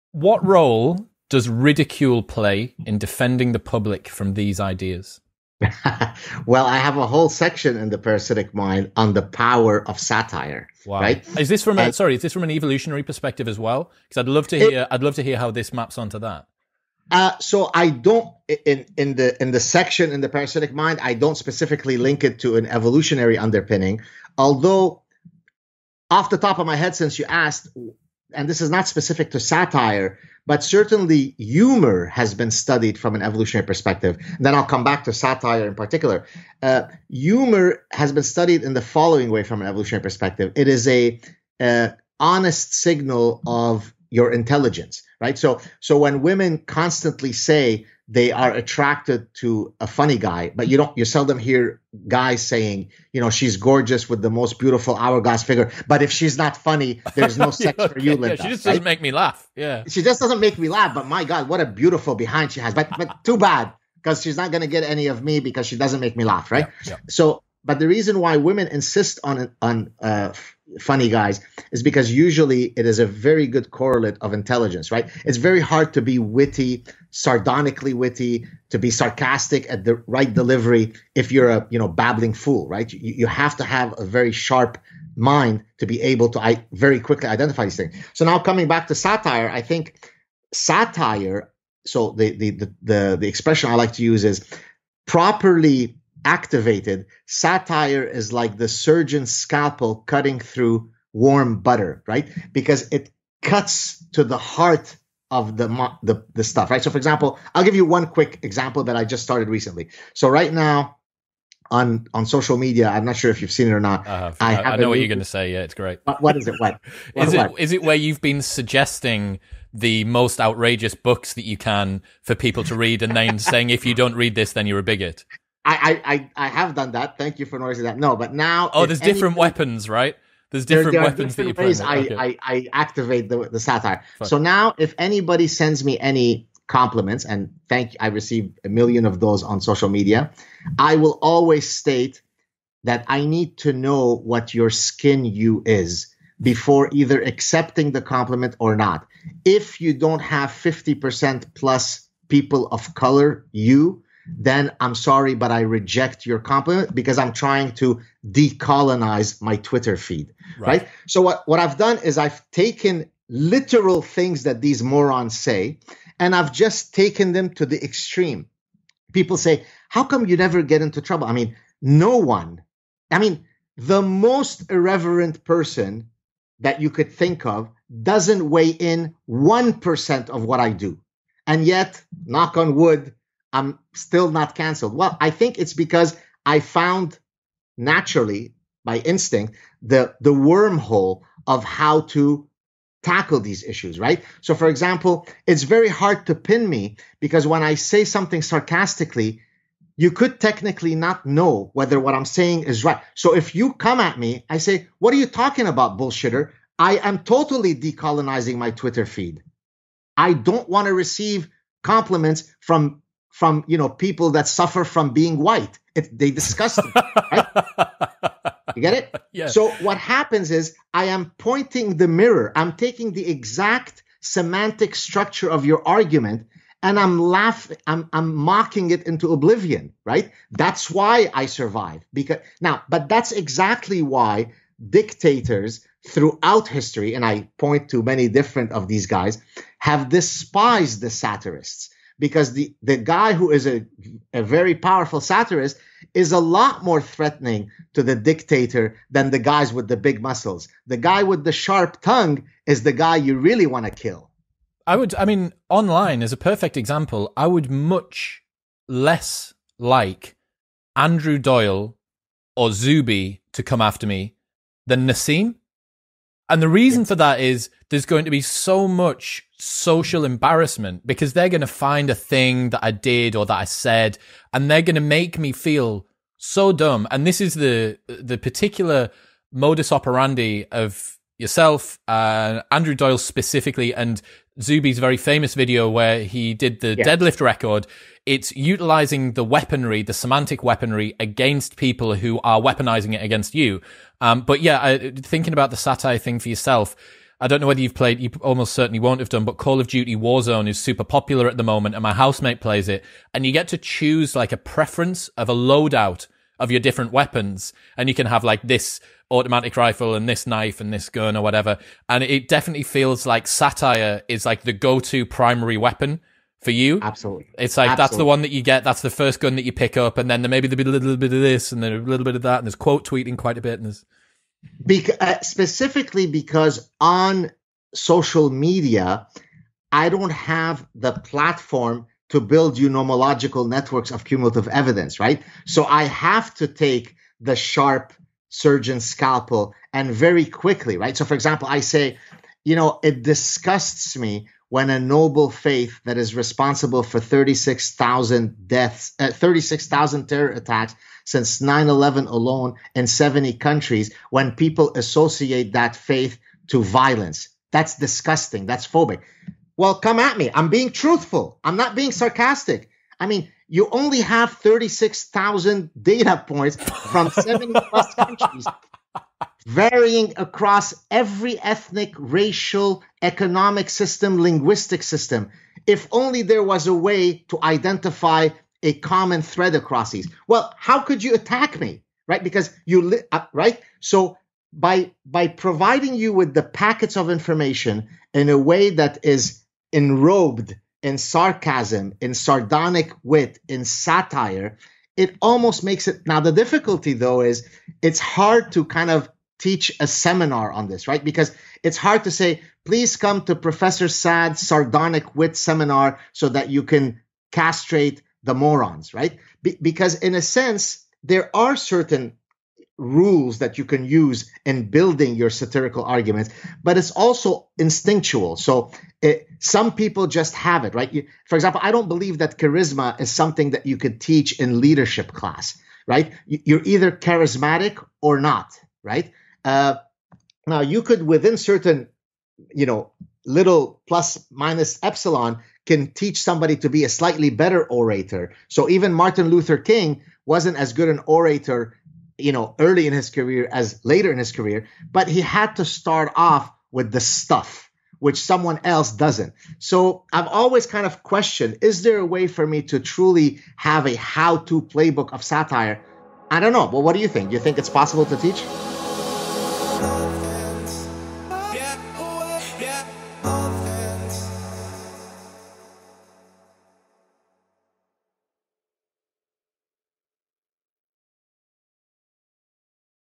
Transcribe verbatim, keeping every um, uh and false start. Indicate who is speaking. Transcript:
Speaker 1: What role does ridicule play in defending the public from these ideas?
Speaker 2: Well, I have a whole section in the Parasitic Mind on the power of satire.
Speaker 1: Wow.
Speaker 2: Right?
Speaker 1: Is this from a,
Speaker 2: and,
Speaker 1: sorry? Is this from an evolutionary perspective as well? Because I'd love to hear. It, I'd love to hear how this maps onto that.
Speaker 2: Uh, so I don't in in the in the section in the Parasitic Mind. I don't specifically link it to an evolutionary underpinning. Although, off the top of my head, since you asked, and this is not specific to satire, but certainly humor has been studied from an evolutionary perspective. And then I'll come back to satire in particular. Uh, humor has been studied in the following way from an evolutionary perspective. It is a uh, honest signal of your intelligence, right? So, so when women constantly say they are attracted to a funny guy, but you don't, you seldom hear guys saying, you know, she's gorgeous with the most beautiful hourglass figure, but if she's not funny, there's no sex
Speaker 1: okay,
Speaker 2: for you, Linda.
Speaker 1: Yeah, she just
Speaker 2: right?
Speaker 1: doesn't make me laugh. Yeah.
Speaker 2: She just doesn't make me laugh, but my God, what a beautiful behind she has. But, but too bad, because she's not going to get any of me because she doesn't make me laugh, right?
Speaker 1: Yeah, yeah.
Speaker 2: So, but the reason why women insist on, on, uh, funny guys is because usually it is a very good correlate of intelligence, right? It's very hard to be witty, sardonically witty, to be sarcastic at the right delivery if you're a, you know, babbling fool, right? You, you have to have a very sharp mind to be able to I, very quickly identify these things. So now coming back to satire, I think satire, so the the the the, the expression I like to use is properly activated, satire is like the surgeon's scalpel cutting through warm butter, right? Because it cuts to the heart of the, the the stuff, right? So for example, I'll give you one quick example that I just started recently. So right now on on social media, I'm not sure if you've seen it or not.
Speaker 1: Uh, I, I know what new, you're going to say. Yeah, it's great.
Speaker 2: What, what is it? What?
Speaker 1: is
Speaker 2: what,
Speaker 1: it what? Is it where you've been suggesting the most outrageous books that you can for people to read and then saying, if you don't read this, then you're a bigot?
Speaker 2: I, I, I have done that. Thank you for noticing that. No, but now...
Speaker 1: Oh, there's different any, weapons, right? There's different
Speaker 2: there, there
Speaker 1: weapons
Speaker 2: different
Speaker 1: that you put
Speaker 2: ways
Speaker 1: in.
Speaker 2: I,
Speaker 1: okay.
Speaker 2: I, I activate the, the satire.
Speaker 1: Fine.
Speaker 2: So now if anybody sends me any compliments, and thank I receive a million of those on social media, I will always state that I need to know what your skin hue is before either accepting the compliment or not. If you don't have fifty percent plus people of color hue, then I'm sorry, but I reject your compliment because I'm trying to decolonize my Twitter feed, right? right? So what, what I've done is I've taken literal things that these morons say, and I've just taken them to the extreme. People say, how come you never get into trouble? I mean, no one, I mean, the most irreverent person that you could think of doesn't weigh in one percent of what I do. And yet, knock on wood, I'm still not canceled. Well, I think it's because I found naturally, by instinct, the, the wormhole of how to tackle these issues, right? So, for example, it's very hard to pin me because when I say something sarcastically, you could technically not know whether what I'm saying is right. So if you come at me, I say, what are you talking about, bullshitter? I am totally decolonizing my Twitter feed. I don't want to receive compliments from from, you know, people that suffer from being white. It, they disgust me, right? You get it?
Speaker 1: Yeah.
Speaker 2: So what happens is I am pointing the mirror. I'm taking the exact semantic structure of your argument and I'm laughing, I'm, I'm mocking it into oblivion, right? That's why I survive. Because now, but that's exactly why dictators throughout history, and I point to many different of these guys, have despised the satirists. Because the, the guy who is a, a very powerful satirist is a lot more threatening to the dictator than the guys with the big muscles. The guy with the sharp tongue is the guy you really want to kill.
Speaker 1: I would, I mean, online is a perfect example. I would much less like Andrew Doyle or Zuby to come after me than Nassim. And the reason for that is there's going to be so much social embarrassment because they're going to find a thing that I did or that I said, and they're going to make me feel so dumb. And this is the the particular modus operandi of yourself, uh, Andrew Doyle specifically, and Zuby's very famous video where he did the yeah. deadlift record. It's utilizing the weaponry, the semantic weaponry against people who are weaponizing it against you. Um, but yeah, I, thinking about the satire thing for yourself, I don't know whether you've played, you almost certainly won't have done, but Call of Duty Warzone is super popular at the moment, and my housemate plays it, and you get to choose like a preference of a loadout of your different weapons, and you can have like this automatic rifle and this knife and this gun or whatever, and it definitely feels like Satire is like the go-to primary weapon for you.
Speaker 2: Absolutely.
Speaker 1: It's like,
Speaker 2: Absolutely.
Speaker 1: that's the one that you get, that's the first gun that you pick up, and then there maybe there'll be a little bit of this, and then a little bit of that, and there's quote tweeting quite a bit, and there's...
Speaker 2: Bec- uh, specifically because on social media, I don't have the platform to build you nomological networks of cumulative evidence, right? So I have to take the sharp surgeon scalpel and very quickly, right? So for example, I say, you know, it disgusts me when a noble faith that is responsible for thirty-six thousand deaths, uh, thirty-six thousand terror attacks since nine eleven alone in seventy countries, when people associate that faith to violence. That's disgusting. That's phobic. Well, come at me. I'm being truthful. I'm not being sarcastic. I mean, you only have thirty-six thousand data points from seventy plus countries, varying across every ethnic, racial, economic system, linguistic system. If only there was a way to identify a common thread across these. Well, how could you attack me, right? Because you, li- uh, right? So by by providing you with the packets of information in a way that is enrobed in sarcasm, in sardonic wit, in satire, it almost makes it. Now, the difficulty, though, is it's hard to kind of teach a seminar on this, right? Because it's hard to say, please come to Professor Saad's sardonic wit seminar so that you can castrate the morons, right? Be- because in a sense, there are certain rules that you can use in building your satirical arguments, but it's also instinctual. So it, some people just have it, right? You, for example, I don't believe that charisma is something that you could teach in leadership class, right? You, you're either charismatic or not, right? Uh, now, you could, within certain, you know, little plus minus epsilon, can teach somebody to be a slightly better orator. So even Martin Luther King wasn't as good an orator, you know, early in his career as later in his career, but he had to start off with the stuff, which someone else doesn't. So I've always kind of questioned, is there a way for me to truly have a how-to playbook of satire? I don't know. Well, what do you think? Do you think it's possible to teach?